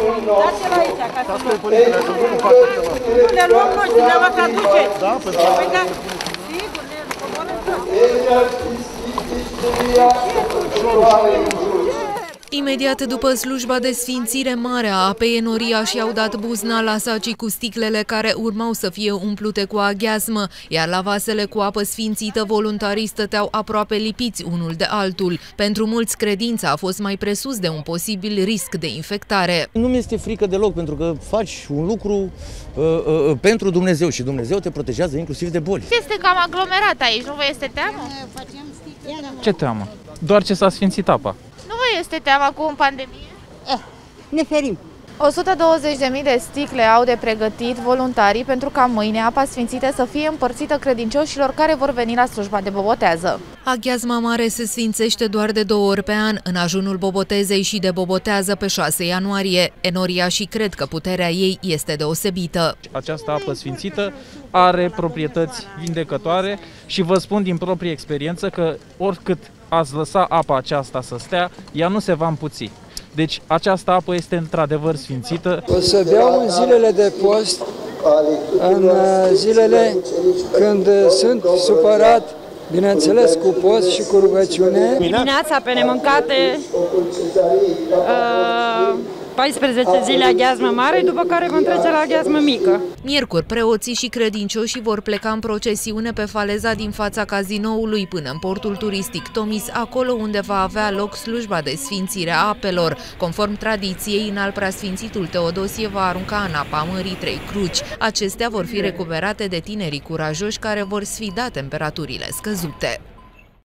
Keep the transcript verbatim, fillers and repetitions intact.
Dați-l aici, ca să nu le luăm noi, dumneavoastră aduceți. Da, pentru că... Păi da, sigur, ne Imediat după slujba de sfințire mare a apei, enoriașii i-au dat buzna la sacii cu sticlele care urmau să fie umplute cu aghiazmă, iar la vasele cu apă sfințită voluntarii stăteau aproape lipiți unul de altul. Pentru mulți, credința a fost mai presus de un posibil risc de infectare. Nu mi este frică deloc, pentru că faci un lucru uh, uh, pentru Dumnezeu și Dumnezeu te protejează inclusiv de boli. Este cam aglomerat aici, nu vă este teamă? Ce teamă? Doar ce s-a sfințit apa. Nu vă este teamă cu pandemie? Eh, ne ferim. o sută douăzeci de mii de sticle au de pregătit voluntarii pentru ca mâine apa sfințită să fie împărțită credincioșilor care vor veni la slujba de bobotează. Aghiazma mare se sfințește doar de două ori pe an, în ajunul bobotezei și de bobotează pe șase ianuarie. Enoriașii cred că puterea ei este deosebită. Această apă sfințită are proprietăți vindecătoare și vă spun din proprie experiență că oricât ați lăsa apa aceasta să stea, ea nu se va împuți. Deci această apă este într-adevăr sfințită. O să beau în zilele de post, în zilele când sunt supărat, bineînțeles cu post și cu rugăciune. Dimineața pe nemâncate, uh, paisprezece zile aghiazmă mare, după care vom trece la aghiazmă mică. Miercuri, preoții și credincioșii vor pleca în procesiune pe faleza din fața cazinoului până în portul turistic Tomis, acolo unde va avea loc slujba de sfințire a apelor. Conform tradiției, înalt preasfințitul Teodosie va arunca în apa mării trei cruci. Acestea vor fi recuperate de tinerii curajoși care vor sfida temperaturile scăzute.